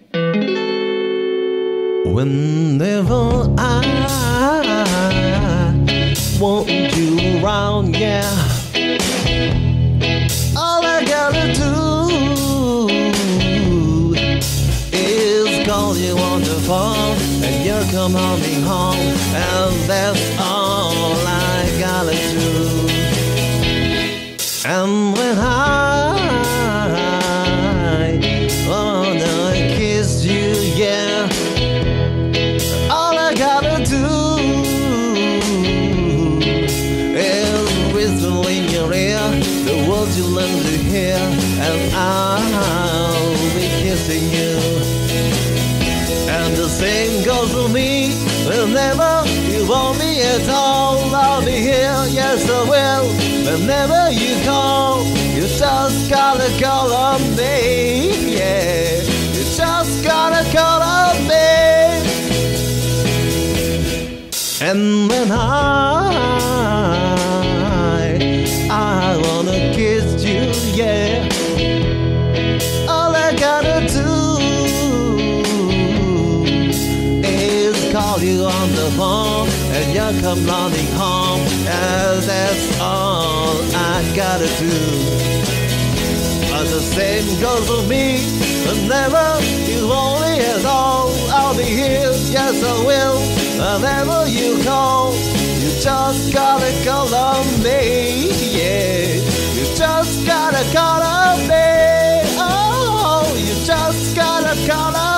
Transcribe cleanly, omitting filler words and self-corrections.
Whenever I want you around, yeah, all I gotta do is call you on the phone, and you're coming home, and that's all I gotta do. And when I wanna kiss you, yeah, all I gotta do is whistle in your ear the words you learn to hear, and I'll be kissing you. And the same goes for me. Whenever you want me at all, I'll be here, yes I will. Whenever you call, you just gotta call on me, yeah. You just gotta call on me. And when I wanna kiss you, yeah, all I gotta do is call you on the phone, and you come running home, and that's all I gotta do. But the same goes for me. Whenever you want me at all, I'll be here, yes I will. Whenever you call, you just gotta call on me, yeah. You just gotta call on me. Oh, you just gotta call on me.